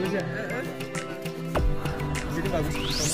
aja. Jadi bagus.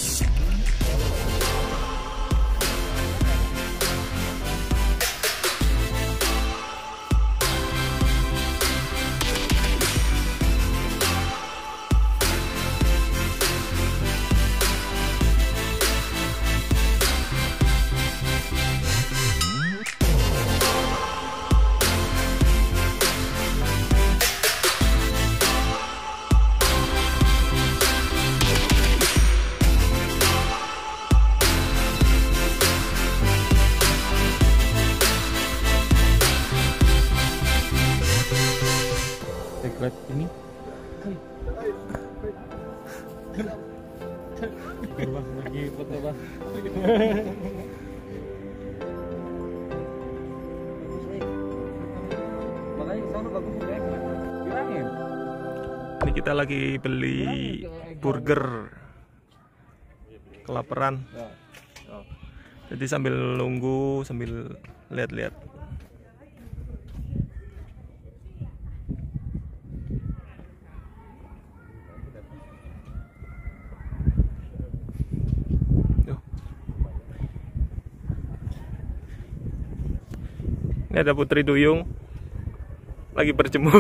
Lihat ini. Bang, lagi foto bang. Makanya sana bagus ya. Bilangin. Ini kita lagi beli burger. Kelaparan. Jadi sambil nunggu, sambil lihat-lihat. Ini ada Putri Duyung lagi berjemur.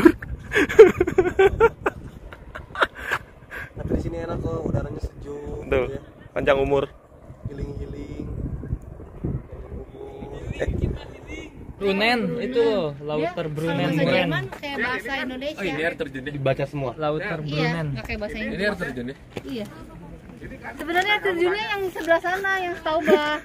Tapi di sini enak kok, udaranya sejuk. Tuh, ya. panjang umur. Healing. Brunen itu Lauter Brunen. Jerman kayak bahasa Indonesia. Oh, ini air terjun deh. Dibaca semua. Lauter Iya, Brunen. nggak kayak bahasa Ini Inggris. air terjun deh. Iya. Sebenarnya terjunnya yang sebelah sana, yang Staubach.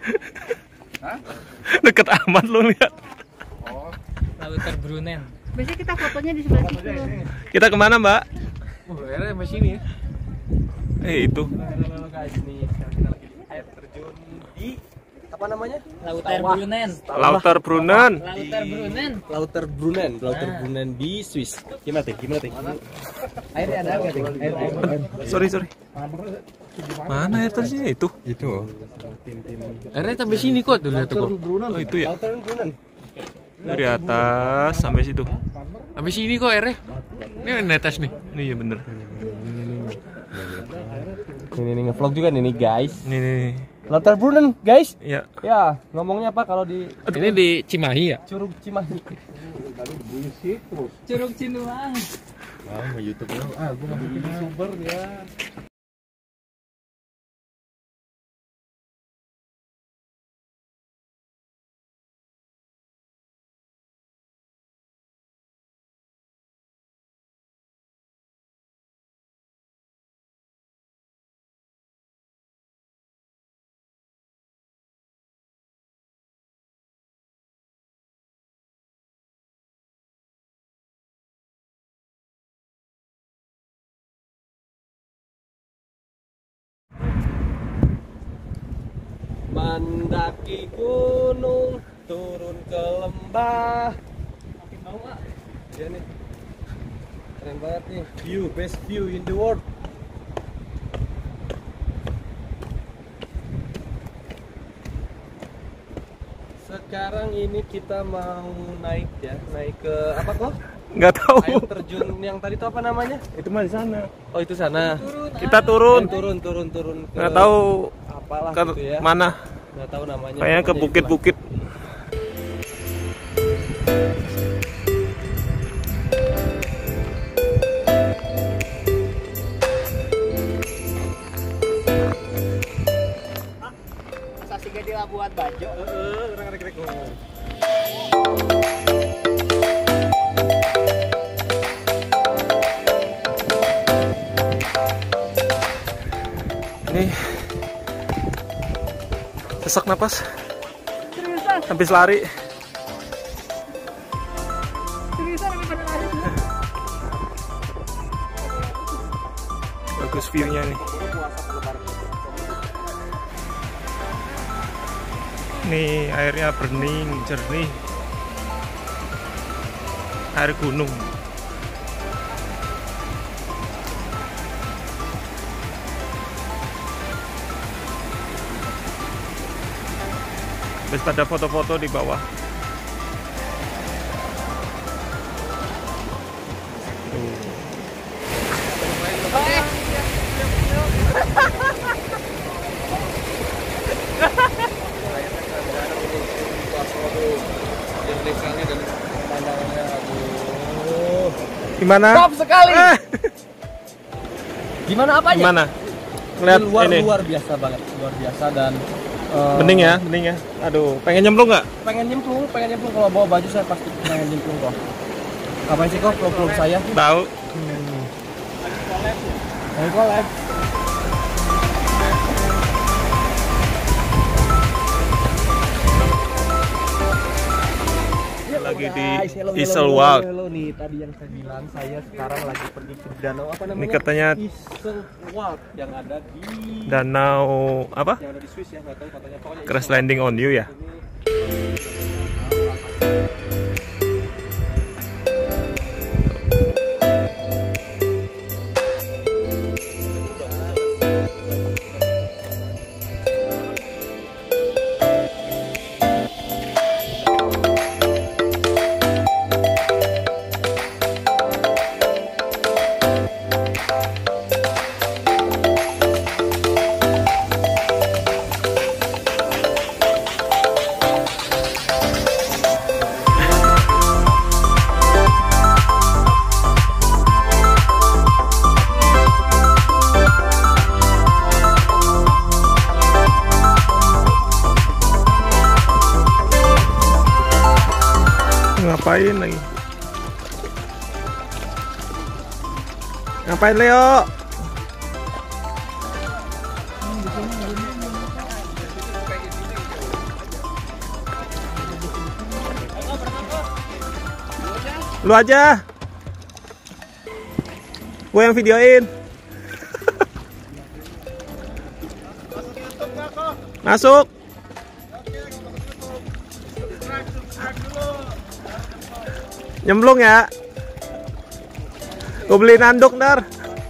Deket amat lo lihat. Lauter Brunen. Biasanya kita fotonya di sebelah situ. Kita kemana Mbak? Airnya sampai sini ya. Itu. Guys, nih kita lagi di air terjun di apa namanya? Lauter Brunen. Lauter Brunen. Lauter Brunen. Lauter Brunen di Swiss. Gimana teh? Airnya ada nggak teh? Air. Sorry. Mana air terjunnya itu? Itu. Airnya sampai sini kok tuh lihat tuh. Oh itu ya. Lauter Brunen. Dari atas sampai situ. Sampai sini kok airnya. Ini netes nih. Iya bener. Ini ngevlog juga nih guys. Nih. Lauter Brunen guys. Ya. Ya, ngomongnya apa kalau di Ini di Cimahi ya? Curug Cimahi? Curug Cinuang. Mau YouTube lo. Gue mau bikin YouTuber ya. Mendaki gunung, turun ke lembah. Makin mau ah. Iya nih. Keren banget nih. Best view in the world. Sekarang ini kita mau naik ke apa kok? Nggak tahu. Air terjun yang tadi itu apa namanya? Itu mah di sana. Oh itu sana. Kita turun. Turun ke Nggak tahu apalah ke gitu ya. mana. Nggak tahu namanya. Kayaknya ke Pokoknya bukit-bukit. Masa sih gede lah buat baju. Ini sesak napas. Habis lari. Bagus view-nya nih. Nih airnya bening, jernih. Air gunung. Terus pada foto-foto di bawah. Tuh. Gimana? Top sekali. Gimana apanya? Gimana? Ngeliat ini. Luar biasa banget, luar biasa dan Mending ya. Aduh, pengen nyemplung nggak? pengen nyemplung kalau bawa baju saya pasti pengen nyemplung kok. Ngapain sih kok vlog saya? Tahu. Lagi collab. Lagi di Iselwald. Hello nih, tadi yang saya bilang saya sekarang lagi pergi ke danau apa namanya? Ini katanya Iselwald yang ada di danau apa? yang ada di Swiss ya, nggak tahu katanya pokoknya. Crash landing on you ya. Ngapain lagi? Ngapain Leo? Lu aja. Gue yang videoin. Masuk. Nyemplung ya. Gue beli nanduk ntar.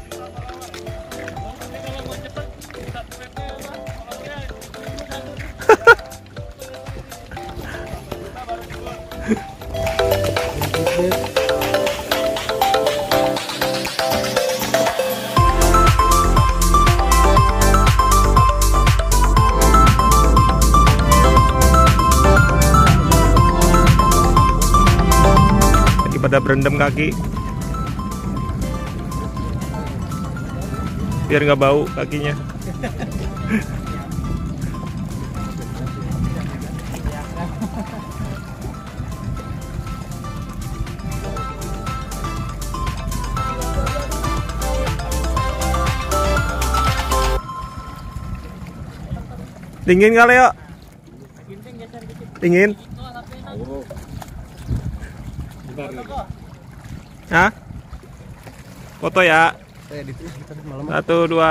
Pada berendam kaki biar nggak bau kakinya. Dingin kali ya? Dingin. Hah? Foto ya. 1, 2.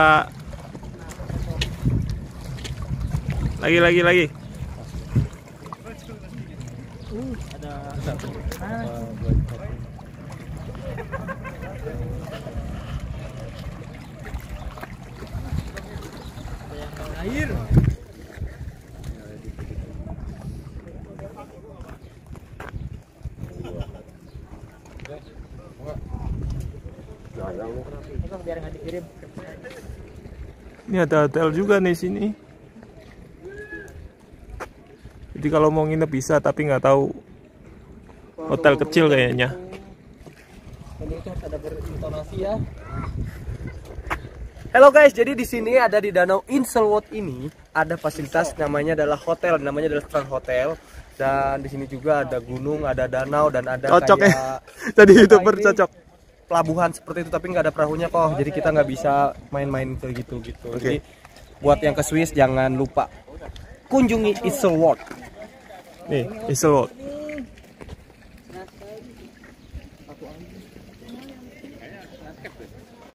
Lagi. Air. Ini ada hotel juga nih sini. Jadi kalau mau nginep bisa, tapi nggak tahu hotel kecil kayaknya. Ini itu harus ada berintonasi ya. Halo guys, jadi di sini ada di Danau Iselwald ini ada fasilitas namanya adalah hotel, namanya adalah Strand Hotel. Dan di sini juga ada gunung, ada danau dan ada Cocok kayak ya. Tadi YouTuber cocok. Pelabuhan seperti itu, tapi nggak ada perahunya kok, jadi kita nggak bisa main-main kayak gitu. Jadi buat yang ke Swiss jangan lupa kunjungi Iselwald. Nih, Iselwald.